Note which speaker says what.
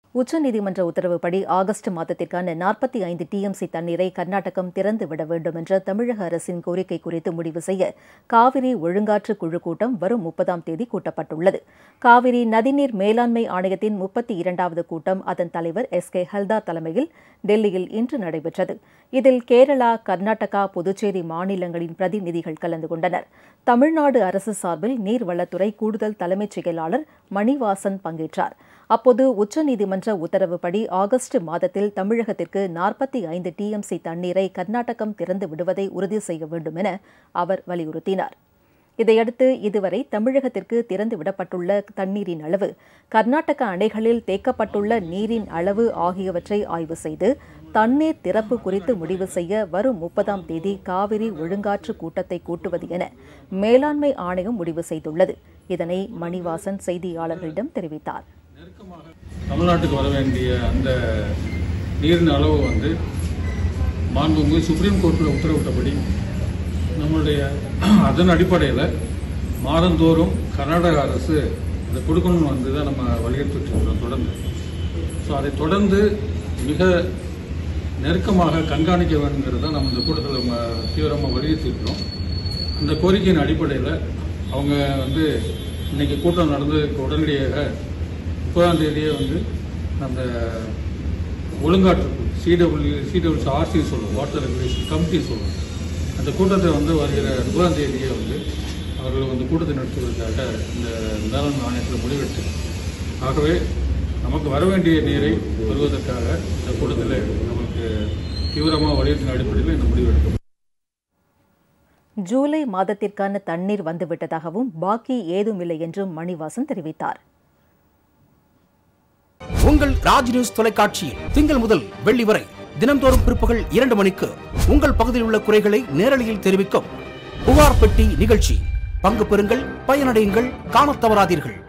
Speaker 1: உச்சநீதிமன்ற உத்தரவுப்படி ஆகஸ்ட் மாதத்திற்கான 45 டிஎம்சி தண்ணீரை கர்நாடகம் திறந்துவிட வேண்டும் என்ற தமிழக அரசின் கோரிக்கை குறித்து முடிவு செய்ய காவிரி ஒழுங்காற்று குழு கூட்டம் வரும் 30ஆம் தேதி கூட்டப்பட்டுள்ளது. காவிரி நதிநீர் மேலாண்மை ஆணையத்தின் 32வது கூட்டம் அதன் தலைவர் SK ஹல்தார் தலைமையில் டெல்லியில் இன்று நடைபெற்றது. இதில் கேரளா, கர்நாடகா, புதுச்சேரி மாநிலங்களின் பிரதிநிதிகள் கலந்து கொண்டனர். தமிழ்நாடு அரசு சார்பில் நீர்வளத்துறை கூடுதல் தலைமைச் செயலாளர் மணிவாசன் பங்கேற்றார். அப்போது உச்சநீதிமன்ற உத்தரவுப்படி ஆகஸ்ட் மாதத்தில் தமிழகத்திற்கு 45 டிஎம்சி தண்ணீரை கர்நாடகம் திறந்து விடுவதை உறுதி செய்ய வேண்டும் என அவர் வலியுறுத்தினார். இதையடுத்து இதுவரை தமிழகத்திற்கு திறந்துவிடப்பட்டுள்ள தண்ணீரின் அளவு, கர்நாடக அணைகளில் தேக்கப்பட்டுள்ள நீரின் அளவு ஆகியவற்றை ஆய்வு செய்து தண்ணீர் திறப்பு குறித்து முடிவு செய்ய வரும் 30ஆம் தேதி காவிரி ஒழுங்காற்று கூட்டத்தை கூட்டுவது என மேலாண்மை ஆணையம் முடிவு செய்துள்ளது. இதனை மணிவாசன் செய்தியாளர்களிடம் தெரிவித்தார்.
Speaker 2: தமிழ்நாட்டுக்கு வர வேண்டிய அந்த நீரின் அளவு மாண்புமிகு சுப்ரீம் கோர்ட்டில் உத்தரவிட்டபடி நம்மளுடைய அதன் அடிப்படையில் மாதந்தோறும் கர்நாடக அரசு அதை கொடுக்கணும்னு தான் நம்ம வலியுறுத்திட்டு இருக்கிறோம் தொடர்ந்து. ஸோ அதை தொடர்ந்து மிக நெருக்கமாக கண்காணிக்க வேணுங்கிறது தான் நம்ம இந்த கூட்டத்தில் தீவிரமாக வலியுறுத்தியிருக்கிறோம். அந்த கோரிக்கையின் அடிப்படையில் அவங்க இன்னைக்கு கூட்டம் நடந்ததுக்கு உடனடியாக 30ஆம் தேதியே அந்த ஒழுங்காற்று CWRC சொல்லுவோம், வாட்டர் ரெகுலேஷன் கமிட்டி சொல்லுவோம், அந்த கூட்டத்தை வருகிற 30ஆம் தேதியே அவர்கள் கூட்டத்தை நடத்துவதற்காக இந்த மேலாண்மை ஆணையத்தில் முடிவெட்டு, ஆகவே நமக்கு வர வேண்டிய நீரை வருவதற்காக இந்த கூட்டத்தில் நமக்கு தீவிரமாக வலியுறுத்தின அடிப்படையில் இந்த முடிவெடுக்கும்.
Speaker 1: ஜூலை மாதத்திற்கான தண்ணீர் வந்துவிட்டதாகவும் பாக்கி ஏதுமில்லை என்றும் மணிவாசன் தெரிவித்தார்.
Speaker 3: உங்கள் ராஜ் நியூஸ் தொலைக்காட்சியில் திங்கள் முதல் வெள்ளி வரை தினந்தோறும் பிற்பகல் 2 மணிக்கு உங்கள் பகுதியில் உள்ள குறைகளை நேரலையில் தெரிவிக்கும் புகார் பெட்டி நிகழ்ச்சி. பங்கு பெறுங்கள், பயனடையுங்கள், காணத் தவறாதீர்கள்.